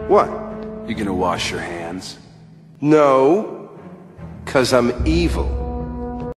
What? You gonna wash your hands? No, 'cause I'm evil.